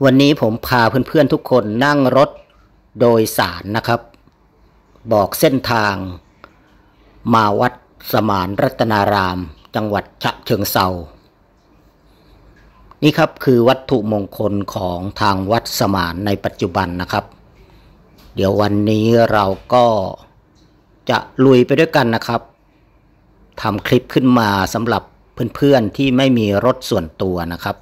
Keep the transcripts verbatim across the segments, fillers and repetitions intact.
วันนี้ผมพาเพื่อนๆทุกคนนั่งรถโดยสารนะครับ บอกเส้นทางมาวัดสมานรัตนารามจังหวัดฉะเชิงเทรานี่ครับคือวัตถุมงคลของทางวัดสมานในปัจจุบันนะครับเดี๋ยววันนี้เราก็จะลุยไปด้วยกันนะครับทำคลิปขึ้นมาสำหรับเพื่อนๆที่ไม่มีรถส่วนตัวนะครับ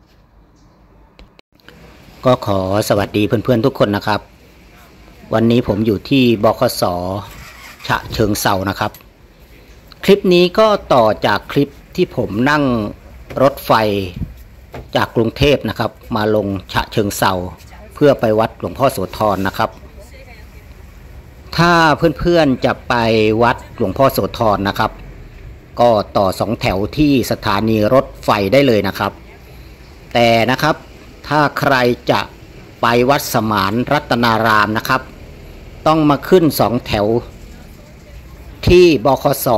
ก็ขอสวัสดีเพื่อนๆทุกคนนะครับวันนี้ผมอยู่ที่บขส.ฉะเชิงเทรานะครับคลิปนี้ก็ต่อจากคลิปที่ผมนั่งรถไฟจากกรุงเทพนะครับมาลงฉะเชิงเทราเพื่อไปวัดหลวงพ่อโสธรนะครับถ้าเพื่อนๆจะไปวัดหลวงพ่อโสธรนะครับก็ต่อสองแถวที่สถานีรถไฟได้เลยนะครับแต่นะครับถ้าใครจะไปวัดสมานรัตนารามนะครับต้องมาขึ้นสองแถวที่บขส.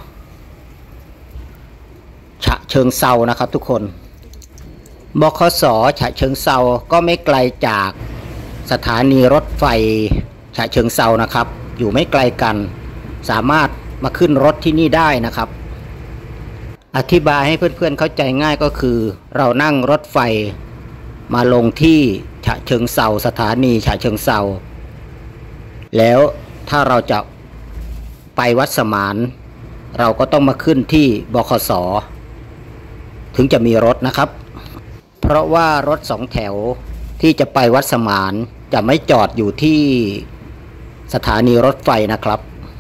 ฉะเชิงเทรานะครับทุกคนบขส.ฉะเชิงเทราก็ไม่ไกลจากสถานีรถไฟฉะเชิงเทรานะครับอยู่ไม่ไกลกันสามารถมาขึ้นรถที่นี่ได้นะครับอธิบายให้เพื่อนๆเข้าใจง่ายก็คือเรานั่งรถไฟมาลงที่ฉะเชิงเทราสถานีฉะเชิงเทราแล้วถ้าเราจะไปวัดสมานเราก็ต้องมาขึ้นที่บขส.ถึงจะมีรถนะครับเพราะว่ารถสองแถวที่จะไปวัดสมานจะไม่จอดอยู่ที่สถานีรถไฟนะครับ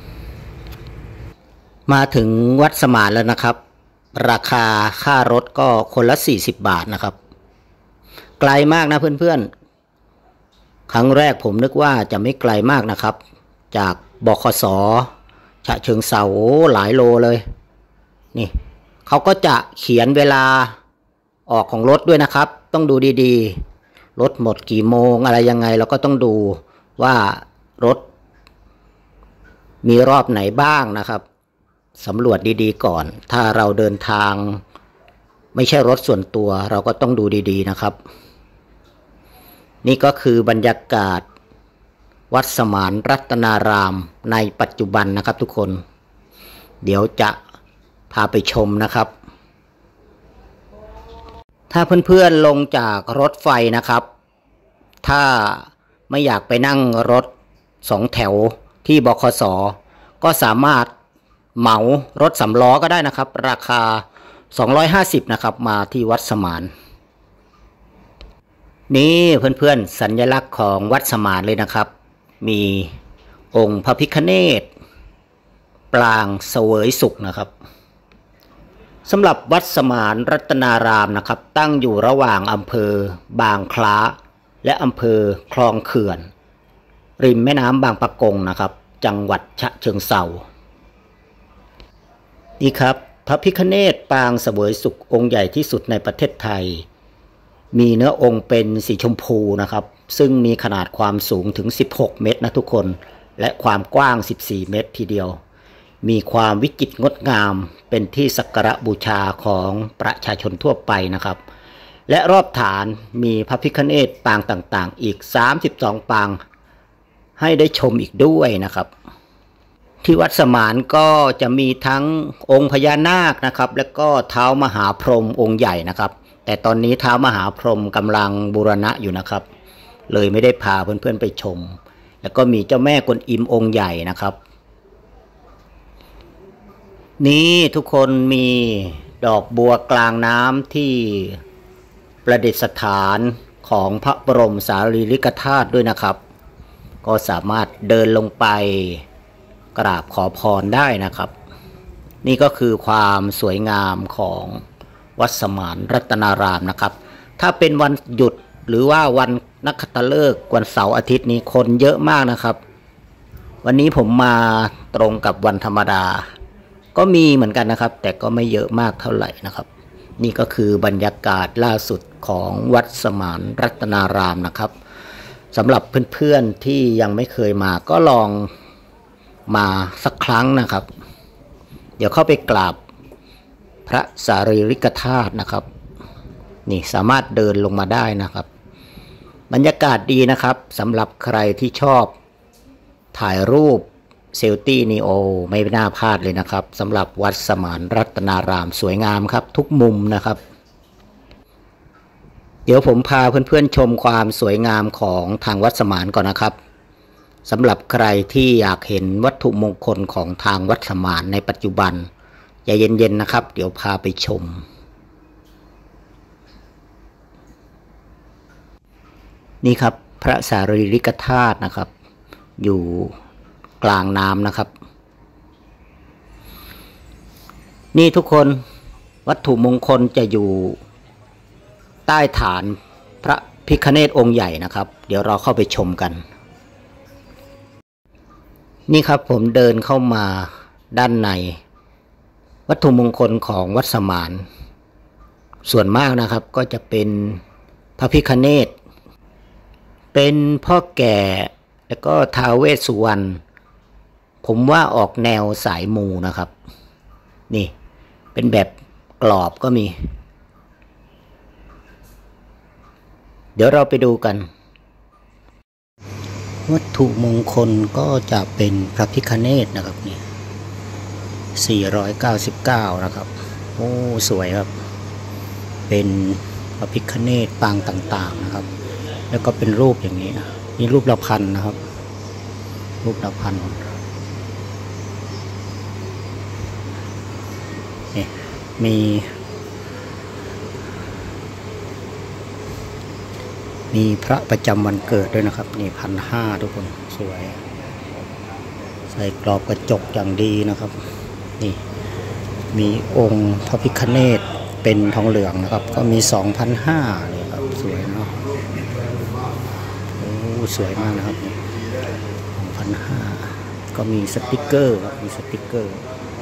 มาถึงวัดสมานแล้วนะครับราคาค่ารถก็คนละสี่สิบบาทนะครับไกลมากนะเพื่อนๆครั้งแรกผมนึกว่าจะไม่ไกลมากนะครับจากบขส.ฉะเชิงเทราหลายโลเลยนี่เขาก็จะเขียนเวลาออกของรถด้วยนะครับต้องดูดีๆรถหมดกี่โมงอะไรยังไงเราก็ต้องดูว่ารถมีรอบไหนบ้างนะครับสำรวจดีๆก่อนถ้าเราเดินทางไม่ใช่รถส่วนตัวเราก็ต้องดูดีๆนะครับนี่ก็คือบรรยากาศวัดสมานรัตนารามในปัจจุบันนะครับทุกคนเดี๋ยวจะพาไปชมนะครับถ้าเพื่อนๆลงจากรถไฟนะครับถ้าไม่อยากไปนั่งรถสองแถวที่บขส.ก็สามารถเหมารถสำล้อก็ได้นะครับราคาสองร้อยห้าสิบนะครับมาที่วัดสมานนี่เพื่อนๆสัญลักษณ์ของวัดสมานเลยนะครับมีองค์พระพิฆเนศปรางเสวยสุขนะครับสำหรับวัดสมานรัตนารามนะครับตั้งอยู่ระหว่างอำเภอบางคล้าและอำเภอคลองเขื่อนริมแม่น้ำบางปะกงนะครับจังหวัดฉะเชิงเทรานี่ครับพระพิฆเนศปางเสวยสุของค์ใหญ่ที่สุดในประเทศไทยมีเนื้อองค์เป็นสีชมพูนะครับซึ่งมีขนาดความสูงถึงสิบหกเมตรนะทุกคนและความกว้างสิบสี่เมตรทีเดียวมีความวิจิตรงดงามเป็นที่สักการะบูชาของประชาชนทั่วไปนะครับและรอบฐานมีพระพิฆเนศปางต่างๆอีกสามสิบสองปางให้ได้ชมอีกด้วยนะครับที่วัดสมานก็จะมีทั้งองค์พญานาคนะครับและก็เท้ามหาพรหมองค์ใหญ่นะครับแต่ตอนนี้เท้ามหาพรหมกำลังบูรณะอยู่นะครับเลยไม่ได้พาเพื่อนๆไปชมแล้วก็มีเจ้าแม่กวนอิมองค์ใหญ่นะครับนี่ทุกคนมีดอกบัวกลางน้ำที่ประดิษฐานของพระบรมสารีริกธาตุด้วยนะครับก็สามารถเดินลงไปกราบขอพรได้นะครับนี่ก็คือความสวยงามของวัดสมานรัตนารามนะครับถ้าเป็นวันหยุดหรือว่าวันนักขัตฤกษ์วันเสาร์อาทิตย์นี้คนเยอะมากนะครับวันนี้ผมมาตรงกับวันธรรมดาก็มีเหมือนกันนะครับแต่ก็ไม่เยอะมากเท่าไหร่นะครับนี่ก็คือบรรยากาศล่าสุดของวัดสมานรัตนารามนะครับสำหรับเพื่อนๆที่ยังไม่เคยมาก็ลองมาสักครั้งนะครับเดี๋ยวเข้าไปกราบพระสารีริกธาตุนะครับนี่สามารถเดินลงมาได้นะครับบรรยากาศดีนะครับสำหรับใครที่ชอบถ่ายรูปเซลตี้นีโอไม่น่าพลาดเลยนะครับสำหรับวัดสมานรัตนารามสวยงามครับทุกมุมนะครับเดี๋ยวผมพาเพื่อนๆชมความสวยงามของทางวัดสมานก่อนนะครับสำหรับใครที่อยากเห็นวัตถุมงคลของทางวัดสมานในปัจจุบันใจเย็นๆนะครับเดี๋ยวพาไปชมนี่ครับพระสารีริกธาตุนะครับอยู่กลางน้ำนะครับนี่ทุกคนวัตถุมงคลจะอยู่ใต้ฐานพระพิฆเนศองค์ใหญ่นะครับเดี๋ยวเราเข้าไปชมกันนี่ครับผมเดินเข้ามาด้านในวัตถุมงคลของวัดสมานส่วนมากนะครับก็จะเป็นพระพิฆเนศเป็นพ่อแก่แล้วก็ท้าวเวสสุวรรณผมว่าออกแนวสายมูนะครับนี่เป็นแบบกรอบก็มีเดี๋ยวเราไปดูกันวัตถุมงคลก็จะเป็นพระพิฆเนศนะครับนี่สี่ร้อยเก้าสิบเก้านะครับโอ้สวยครับเป็นพระพิฆเนศปางต่างๆนะครับแล้วก็เป็นรูปอย่างนี้นี่รูปละพันนะครับรูปละพันนี่มีมีพระประจำวันเกิดด้วยนะครับนี่พันห้าทุกคนสวยใส่กรอบกระจกอย่างดีนะครับนี่มีองค์พระพิฆเนศเป็นทองเหลืองนะครับก็มี สองพันห้าร้อย เลยครับสวยเนาะโอ้สวยมากนะครับ สองพันห้าร้อย ก็มีสติ๊กเกอร์ครับมีสติ๊กเกอร์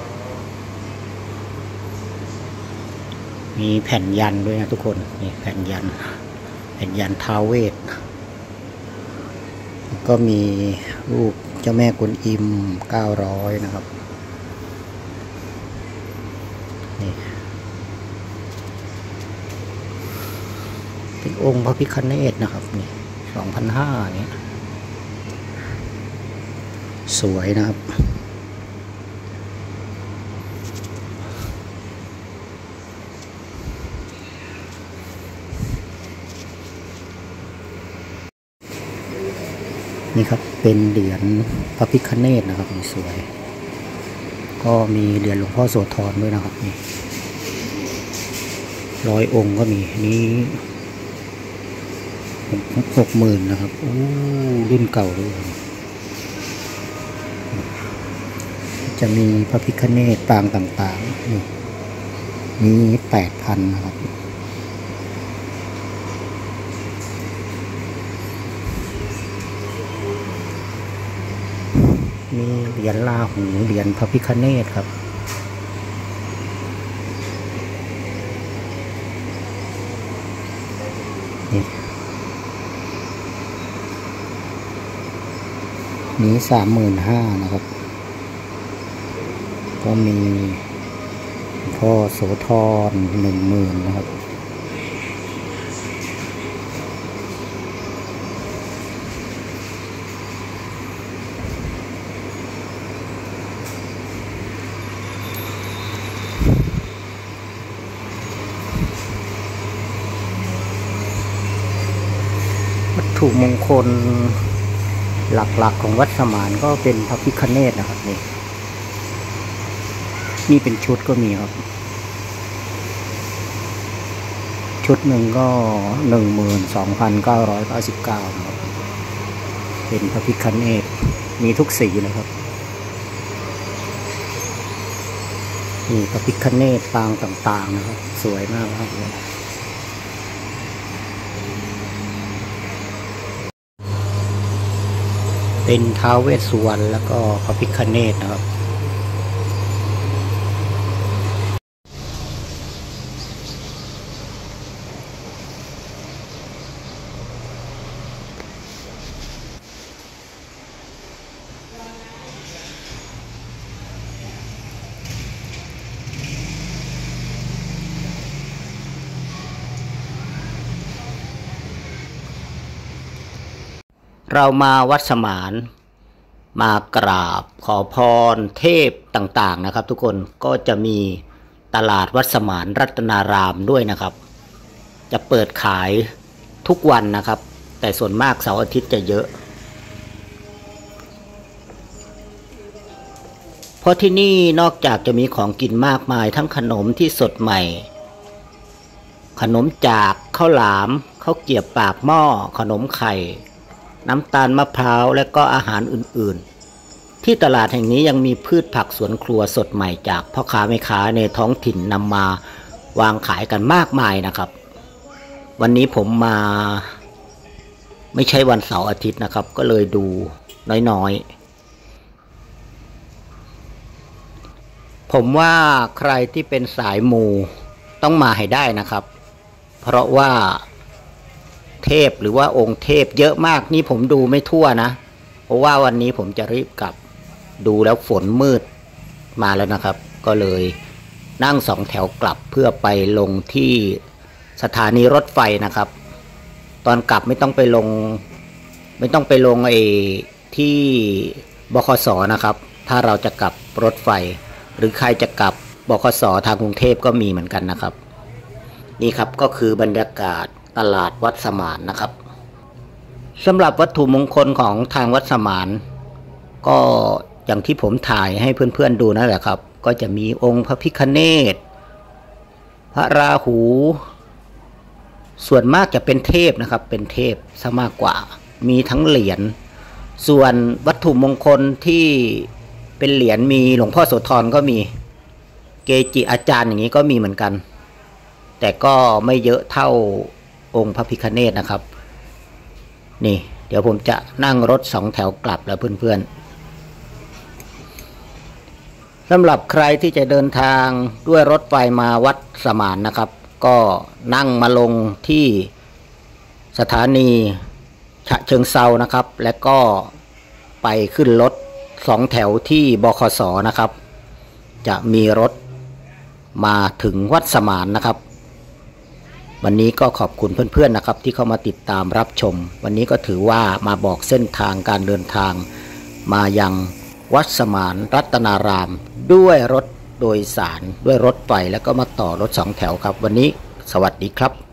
มีแผ่นยันด้วยนะทุกคนนี่แผ่นยันแผ่นยันท้าวเวสก็มีรูปเจ้าแม่กวนอิมเก้าร้อยนะครับนี่เป็นองค์พระพิฆเนศนะครับนี่ สองพันห้าร้อย นี่สวยนะครับนี่ครับเป็นเหรียญพระพิฆเนศนะครับสวยก็มีเหรียญหลวงพ่อโสธรด้วยนะครับนี่ร้อยองค์ก็มีนี้หกหมื่นนะครับโอ้รุ่นเก่าด้วยจะมีพระพิฆเนศปางต่างๆนี่นี้แปดพันนะครับมีเหรียญลาหูเหรียญพระพิฆเนศครับนี่นี้สามหมื่นห้านะครับก็มีพ่อโสธรหนึ่งหมื่นนะครับวัตถุมงคลหลักๆของวัดสมานก็เป็นพระพิฆเนศนะครับนี่นี่เป็นชุดก็มีครับชุดหนึ่งก็หนึ่งหมื่นสองพันเก้าร้อยเก้าสิบเก้านะครับเป็นพระพิฆเนศมีทุกสีเลยครับนี่พระพิฆเนศปางต่างๆนะครับสวยมากครับเป็นท้าวเวสสุวรรณแล้วก็พระพิฆเนศนะครับเรามาวัดสมานมากราบขอพรเทพต่างๆนะครับทุกคนก็จะมีตลาดวัดสมานรัตนารามด้วยนะครับจะเปิดขายทุกวันนะครับแต่ส่วนมากเสาร์อาทิตย์จะเยอะเพราะที่นี่นอกจากจะมีของกินมากมายทั้งขนมที่สดใหม่ขนมจากข้าวหลามข้าวเกรี๊ยวปากหม้อขนมไข่น้ำตาลมะพร้าวและก็อาหารอื่นๆที่ตลาดแห่งนี้ยังมีพืชผักสวนครัวสดใหม่จากพ่อค้าแม่ค้าในท้องถิ่นนำมาวางขายกันมากมายนะครับวันนี้ผมมาไม่ใช่วันเสาร์อาทิตย์นะครับก็เลยดูน้อยๆผมว่าใครที่เป็นสายมูต้องมาให้ได้นะครับเพราะว่าเทพหรือว่าองค์เทพเยอะมากนี่ผมดูไม่ทั่วนะเพราะว่าวันนี้ผมจะรีบกลับดูแล้วฝนมืดมาแล้วนะครับก็เลยนั่งสองแถวกลับเพื่อไปลงที่สถานีรถไฟนะครับตอนกลับไม่ต้องไปลงไม่ต้องไปลงไอ้ที่บขส.นะครับถ้าเราจะกลับรถไฟหรือใครจะกลับบขส.ทางกรุงเทพก็มีเหมือนกันนะครับนี่ครับก็คือบรรยากาศตลาดวัดสมานนะครับสำหรับวัตถุมงคลของทางวัดสมานก็อย่างที่ผมถ่ายให้เพื่อนๆดูนั่นแหละครับก็จะมีองค์พระพิฆเนศพระราหูส่วนมากจะเป็นเทพนะครับเป็นเทพซะมากกว่ามีทั้งเหรียญส่วนวัตถุมงคลที่เป็นเหรียญมีหลวงพ่อโสธรก็มีเกจิอาจารย์อย่างนี้ก็มีเหมือนกันแต่ก็ไม่เยอะเท่าองค์พระพิฆเนศนะครับนี่เดี๋ยวผมจะนั่งรถสองแถวกลับแล้วเพื่อนๆสำหรับใครที่จะเดินทางด้วยรถไฟมาวัดสมานนะครับก็นั่งมาลงที่สถานีฉะเชิงเทรานะครับและก็ไปขึ้นรถสองแถวที่บขส.นะครับจะมีรถมาถึงวัดสมานนะครับวันนี้ก็ขอบคุณเพื่อนๆนะครับที่เข้ามาติดตามรับชมวันนี้ก็ถือว่ามาบอกเส้นทางการเดินทางมายังวัดสมานรัตนารามด้วยรถโดยสารด้วยรถไฟแล้วก็มาต่อรถสองแถวครับวันนี้สวัสดีครับ